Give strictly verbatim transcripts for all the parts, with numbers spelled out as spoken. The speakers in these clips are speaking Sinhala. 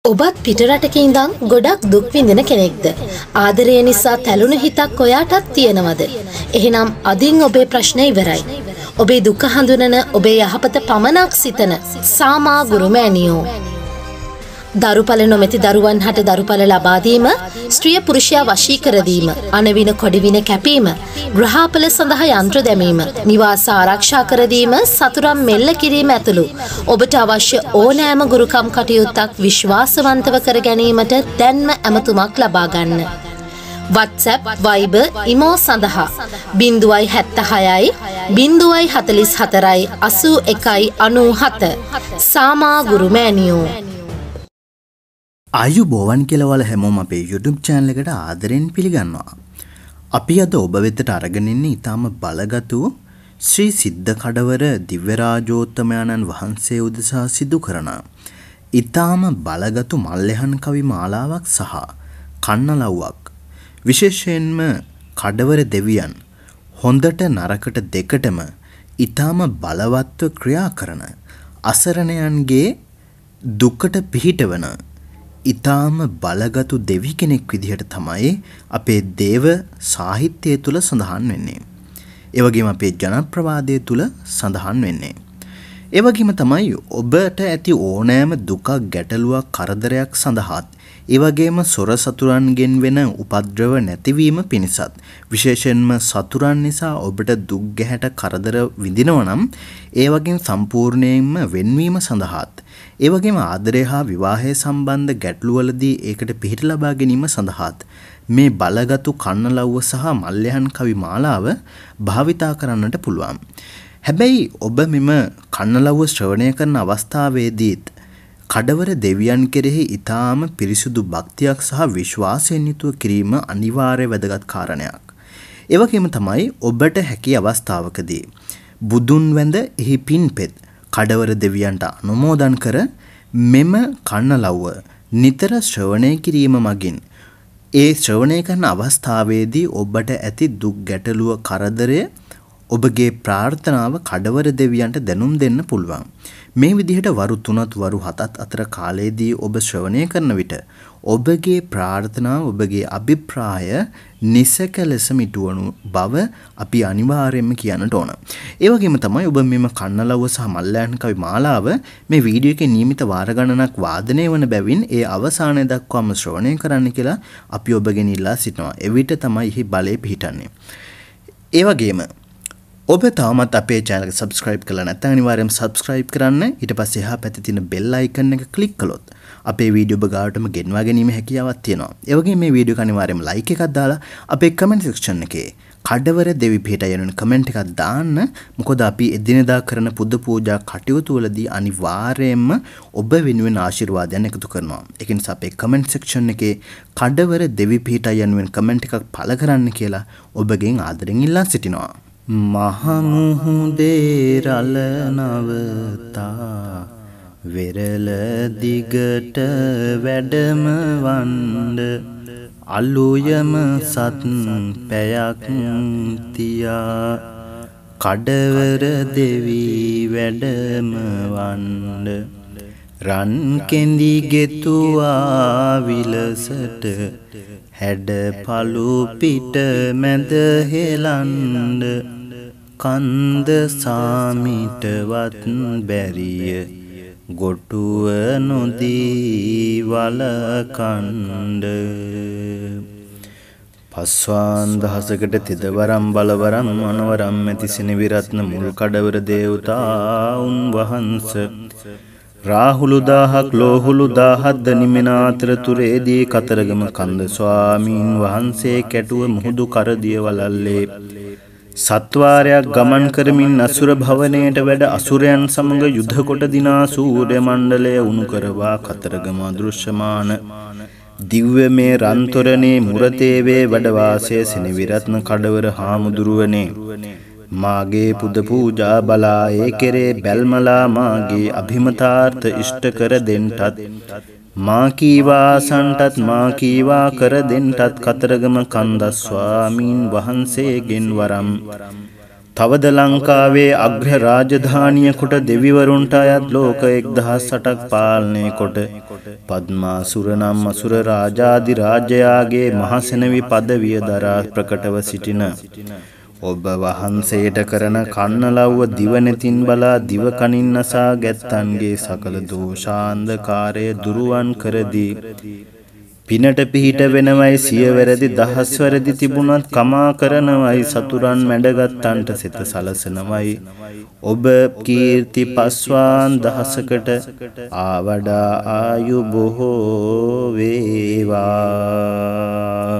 ඔබත් පිටරටක ඉඳන් ගොඩක් දුක් විඳින කෙනෙක්ද? ආදරය නිසා තැළුණු හිතක් ඔයාටත් තියෙනවද? එහෙනම් අදින් ඔබේ ප්‍රශ්න ඉවරයි. ඔබේ දුක හඳුනන, ඔබේ යහපත පමණක් සිතන සාමා ගුරු මෑණියෝ. දරුපල නොමැති දරුවන් හට දරුපල ලබා දීම, ස්ත්‍රිය පුරුෂයා වශී කර දීම, අනවින කොඩිවින කැපීම, ග්‍රහාපල සඳහා යන්ත්‍ර දැමීම, නිවාස ආරක්ෂා කර දීම, සතුරන් මෙල්ල කිරීම ඇතුළු ඔබට අවශ්‍ය ඕනෑම ගුරුකම් කටයුත්තක් විශ්වාසවන්තව කර ගැනීමට දැන්ම ඇමතුමක් ලබා ගන්න. WhatsApp, Viber, Imo සඳහා ज़ीरो सात छह ज़ीरो चार चार අසූ එකයි අනූ හත. සාමා ගුරු මෑණියෝ. ආයුබෝවන් කියලා වල හැමෝම අපේ YouTube channel එකට ආදරෙන් පිළිගන්නවා. අපි අද ඔබ වෙතට අරගෙන ඉන්නේ ඊටම බලගත් ශ්‍රී සිද්ධ කඩවර දිව්‍ය රාජෝත්තමයන්න් වහන්සේ උදෙසා සිදු කරන ඊටම බලගත් මල්ලෙහන් කවි මාලාවක් සහ කන්නලව්වක්. විශේෂයෙන්ම කඩවර දෙවියන් හොඳට නරකට දෙකටම ඊටම බලවත්ව ක්‍රියා කරන අසරණයන්ගේ දුකට පිහිටවන ඊටාම බලගත් දෙවි කෙනෙක් විදිහට තමයි අපේ දේව සාහිත්‍යය තුල සඳහන් වෙන්නේ. ඒ වගේම අපේ ජනප්‍රවාදය තුල සඳහන් වෙන්නේ. ඒ වගේම තමයි ඔබට ඇති ඕනෑම දුකක්, ගැටලුවක්, කරදරයක් සඳහාත් ඒ වගේම සොර සතුරන්ගෙන් වෙන උපද්‍රව නැතිවීම පිණිසත්, විශේෂයෙන්ම සතුරන් නිසා ඔබට දුක් ගැහැට කරදර විඳිනවා නම් ඒ වගේම සම්පූර්ණයෙන්ම වෙන්වීම සඳහාත්, ඒ වගේම ආදරය හා විවාහය සම්බන්ධ ගැටලුවලදී ඒකට පිහිට ලබා ගැනීම සඳහාත් මේ බලගතු කන්නලව්ව සහ මල්ලයන් කවි මාලාව භාවිතා කරන්නට පුළුවන්. හැබැයි ඔබ මෙම කන්නලව්ව ශ්‍රවණය කරන අවස්ථාවේදීත් කඩවර දෙවියන් කෙරෙහි ඊටාම පිරිසුදු භක්තියක් සහ විශ්වාසයෙන් යුතුව කිරීම අනිවාර්ය වැදගත් කාරණයක්. ඒ වගේම තමයි ඔබට හැකි අවස්ථාවකදී බුදුන් වැඳ එහි පින්පෙත් කඩවර දෙවියන්ට අනුමෝදන් කර මෙම කන්නලව්ව නිතර ශ්‍රවණය කිරීම මගින් ඒ ශ්‍රවණය කරන අවස්ථාවේදී ඔබට ඇති දුක්, ගැටලුව, කරදරය, ඔබගේ ප්‍රාර්ථනාව කඩවර දෙවියන්ට දැනුම් දෙන්න පුළුවන්. මේ විදිහට වරු තුනත් වරු හතත් අතර කාලයේදී ඔබ ශ්‍රවණය කරන විට ඔබගේ ප්‍රාර්ථනාව, ඔබගේ අභිප්‍රාය නිසක ලෙස මිටුවනු බව අපි අනිවාර්යයෙන්ම කියන්නට ඕන. ඒ වගේම තමයි ඔබ මෙම කන්නලව්ව සහ මල්ලයන් කවි මාලාව මේ වීඩියෝ එකේ නියමිත වාර ගණනක් වාදනය වන බැවින් ඒ අවසානය දක්වාම ශ්‍රවණය කරන්න කියලා අපි ඔබගෙන් ඉල්ලා සිටිනවා. එවිට තමයි එහි බලය පිහිටන්නේ. ඒ වගේම ඔබ තවමත් අපේ channel එක subscribe කරලා නැත්නම් අනිවාර්යයෙන්ම subscribe කරන්න. ඊට පස්සේ එහා පැත්තේ තියෙන bell icon එක click කළොත් අපේ වීඩියෝ ඔබ ගාවටම ගෙන්වා ගැනීමේ හැකියාවක් තියෙනවා. ඒ වගේම මේ වීඩියෝ එක අනිවාර්යයෙන්ම like එකක් දාලා අපේ comment section එකේ කඩවර දෙවි පිහිටයි යන comment එකක් දාන්න. මොකද අපි එදිනෙදා කරන පුද පූජා කටයුතු වලදී අනිවාර්යයෙන්ම ඔබ වෙනුවෙන් ආශිර්වාදයන් එකතු කරනවා. ඒක නිසා අපේ comment section එකේ කඩවර දෙවි පිහිටයි යන comment එකක් පළ කරන්න කියලා ඔබගෙන් ආදරෙන් ඉල්ලා සිටිනවා. මහමුහුදේ රළ නවතා වෙරළ දිගට වැඩම වන්ඩ අලුයම සත් පැයක් තියා කඩවර දෙවි වැඩම වන්ඩ රන් කෙඳි ගෙතුවා විලසට හැඩ පළු පිට මැද හෙලන්ඩ කන්ද සාමිටවත් බැරිය ගොටුව නොදී වලකණ්ඩ පස්වාන් දහසකට තිදවරම් බලවරම් අනවරම් ඇති සිනවිරත්න මුල් කඩවර දේවතාවුන් වහන්ස රාහුලු දාහක් ලෝහුලු දාහක් දනිමෙන අතරතුරේදී කතරගම කන්ද ස්වාමීන් වහන්සේ කැටුව මුහුදු කරදිය වලල්ලේ සත්වාරයක් ගමන් කරමින් අසුර භවනයට වැඩ අසුරයන් සමග යුද්ධ කොට දිනා සූර්ය මණ්ඩලය උණු කරවා කතරගම අදෘශ්‍යමාන දිව්‍ය මේ රන්තොරණේ මුරතේවේ වැඩ වාසය සිනවිරත්න කඩවර හාමුදුරුවනේ මාගේ පුද පූජා බලා ඒ කෙරේ බැල්මලා මාගේ අභිමතාර්ථ ඉෂ්ට කර දෙන්ටත් මා කීවා සන්ටත් මා කීවා කර දෙන්ටත් කතරගම කන්ද ස්වාමීන් වහන්සේගෙන් වරම් තවද ලංකාවේ අග්‍ර රාජධානිය කොට දෙවිවරුන්ට අයත් ලෝක එක්දහස් අටක් පාලනය කොට පද්මාසුර නම් අසුර රාජාදි රාජයාගේ මහසෙනවි පදවිය දරා ප්‍රකටව සිටින ඔබ වහන්සේට කරන කන්නලව්ව දිව නැතින් බලා දිව කනින් නසා ගැත්තන්ගේ සකල දෝෂාන්ධකාරය දුරුවන් කරදී පිනට පිහිට වෙනවයි සිය වැරදි දහස් වැරදි තිබුණත් කමා කරනවයි සතුරන් මැඩගත්තන්ට සිත සලසනවයි ඔබ කීර්ති පස්වාන් දහසකට ආවඩා ආයු බොහෝ වේවා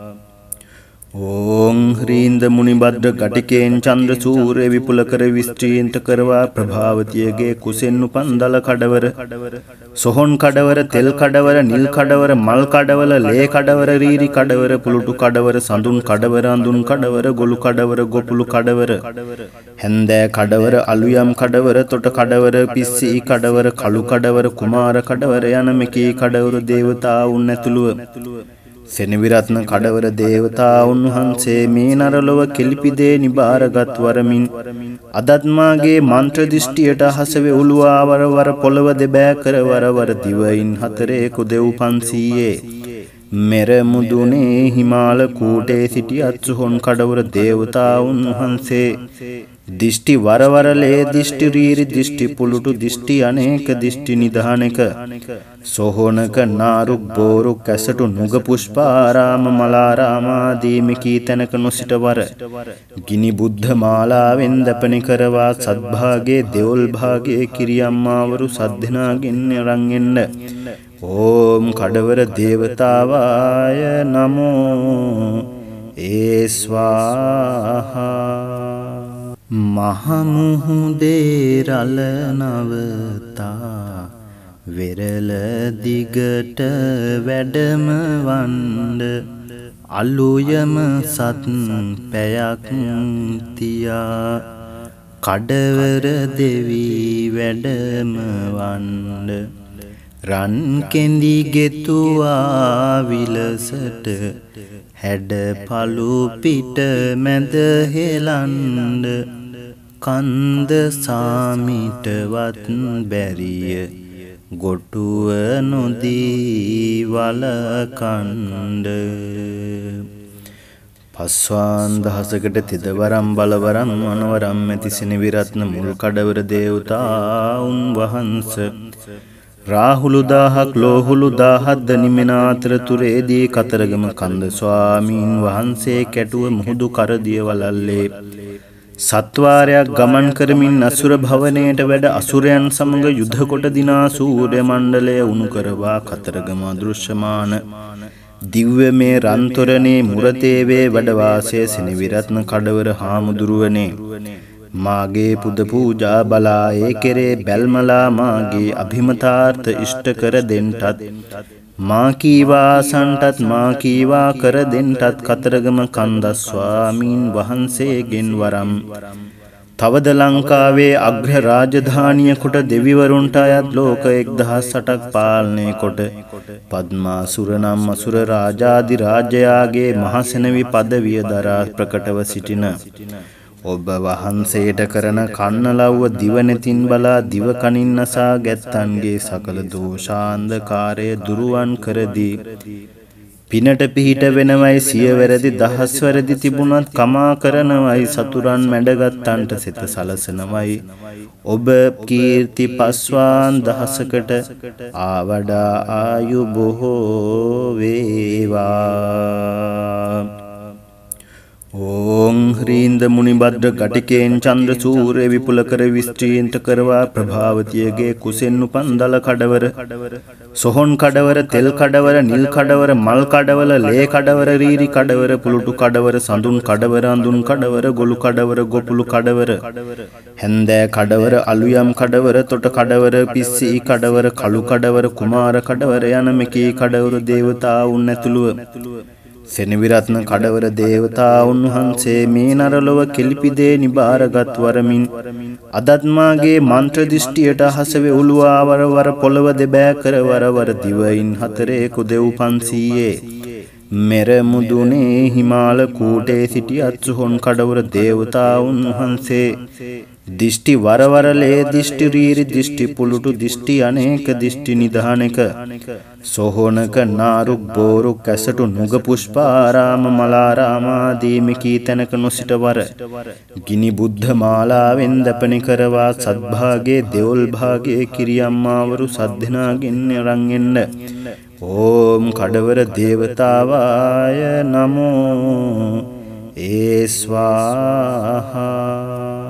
ඕං හ්‍රීන්ද මුනිබද්ද ගටිකේන් චන්ද්‍ර සූර්ය විපුල කර විස්ත්‍රීන්ත කරවා ප්‍රභාවතියගේ කුසෙන් උපන් දල කඩවර සොහොන් කඩවර තෙල් කඩවර නිල් කඩවර මල් කඩවල ලේ කඩවර රීරි කඩවර පුලුටු කඩවර සඳුන් කඩවර අඳුන් කඩවර ගොළු කඩවර ගොපුළු කඩවර හැන්දෑ කඩවර අලුයම් කඩවර තොට කඩවර පිස්සී කඩවර කළු කඩවර කුමාර කඩවර යන මෙකී කඩවර දේවතාවුන් ඇතුළුව සෙනවිරත්න කඩවර දේවතාවුන් වහන්සේ මේ නරලොව කෙලිපිදේ නිබාරගත් වරමින් අදත්මාගේ මන්ත්‍ර දිෂ්ටියට හසවෙ උළුවා වර වර පොළව දෙබෑ කර වර වර දිවයින් හතරේ කුදෙව් පන්සීයේ මෙර මුදුනේ හිමාල කූටේ සිටි අත්සුහොන් කඩවර දේවතාවුන් වහන්සේ දිෂ්ටි වරවරලේ දිෂ්ටි රීරි දිෂ්ටි පුලුටු දිෂ්ටි අනේක දිෂ්ටි නිධානක සොහොනක නාරුක් බෝරුක් ඇසටු නුග පුෂ්පාරාම මලාරාමාදී මෙකී තැනක නොසිට වර ගිනි බුද්ධ මාලාවෙන් දැපනි කරවා සද්භාගේ දෙවොල් භාගේ කිරියම්මාවරු සද්ධනාගෙන් අරන් එන්න ඕම් කඩවර දේවතාවාය නමෝ ඒ ස්වාහා මහමුහුදේ රළ නවතා වෙරළ දිගට වැඩම වන්ඩ අලුයම සත් පැයක් තියා කඩවර දෙවී වැඩම වන්ඩ රන් කෙඳි ගෙතුවා විලසට හැඩ පළු පිට මැද හෙලන්ඩ කන්ද සාමිටවත් බැරිය ගොටුව නොදී වලකණ්ඩ පස්වාන් දහසකට තිදවරම් බලවරම් අනවරම් ඇති සෙනවිරත්න මුල් කඩවර දේවතාවුන් වහන්ස රාහුලු දාහක් ලෝහුලු දාහත් දනිමෙනාතරතුරේදී කතරගම කන්ද ස්වාමීන් වහන්සේ කැටුව මුහුදු කරදිය වලල්ලේ සත්වාරයක් ගමන් කරමින් අසුර භවනයට වැඩ අසුරයන් සමඟ යුද්ධ කොට දිනා සූර්ය මණ්ඩලය උණු කරවා කතරගම අදෘශ්‍යමාන දිව්‍ය මේ රන්තොරනේ මුරතේවේ වැඩවාසය සෙනවිරත්න කඩවර හාමුදුරුවනේ මාගේ පුද පූජා බලා ඒ කෙරේ බැල්මලා මාගේ අභිමතාර්ථ ඉෂ්ට කර දෙන්ටත් මා කීවා සන්ටත් මා කීවා කර දෙන්ටත් කතරගම කන්ද ස්වාමීන් වහන්සේගෙන් වරම් තවද ලංකාවේ අග්‍ර රාජධානිය කොට දෙවිවරුන්ට අයත් ලෝක එක්දහස් අටක් පාලනය කොට පද්මාසුර නම් අසුර රාජාදි රාජයාගේ මහසෙනවි පදවිය දරා ප්‍රකටව සිටින ඔබ වහන්සේට කරන කන්නලව්ව දිව නැතින් බලා දිව කනින් නසා ගැත්තන්ගේ සකල දෝෂාන්ධකාරය දුරුවන් කරදී පිනට පිහිට වෙනවයි සිය වැරදි දහස් වැරදි තිබුණත් කමා කරනවයි සතුරන් මැඩගත්තන්ට සිත සලසනවයි ඔබ කීර්ති පස්වාන් දහසකට ආවඩා ආයු බොහෝ වේවා ඕං හ්‍රීන්ද මුනිබද්ද ගටිකේන් චන්ද්‍ර සූර්ය විපුල කර විස්ත්‍රීන්ත කරවා ප්‍රභාවතියගේ කුසෙන් උපන් දල කඩවර සොහොන් කඩවර තෙල් කඩවර නිල් කඩවර මල් කඩවල ලේ කඩවර රීරි කඩවර පුලුටු කඩවර සඳුන් කඩවර අඳුන් කඩවර ගොළු කඩවර ගොපුළු කඩවර හැන්දෑ කඩවර අලුයම් කඩවර තොට කඩවර පිස්සී කඩවර කළු කඩවර කුමාර කඩවර යන මෙකී කඩවර දේවතාවුන් ඇතුළුව සෙනවිරත්න කඩවර දේවතාවුන් වහන්සේ මේ නරලොව කෙලිපිදේ නිබාරගත් වරමින් අදත්මාගේ මන්ත්‍ර දිෂ්ටියට හසවෙ උළුවා වර වර පොළව දෙබෑ කර වර වර දිවයින් හතරේ කුදෙව් පන්සීයේ මෙර මුදුනේ හිමාල කූටේ සිටි අත්සුහොන් කඩවර දේවතාවුන් වහන්සේ දිෂ්ටි වරවරලේ දිෂ්ටි රීරි දිෂ්ටි පුලුටු දිෂ්ටි අනේක දිෂ්ටි නිධානක සොහොනක නාරුක් බෝරුක් ඇසටු නුග පුෂ්පාරාම මලාරාමාදී මෙකී තැනක නොසිටවර ගිනි බුද්ධ මාලාවෙන් දපනි කරවා සත්භාගේ දෙවොල් භාගේ කිරියම්මාවරු සද්ධනාගෙන් අරන් එන්න ඕම් කඩවර දේවතාවාය නමෝ ඒ ස්වාහා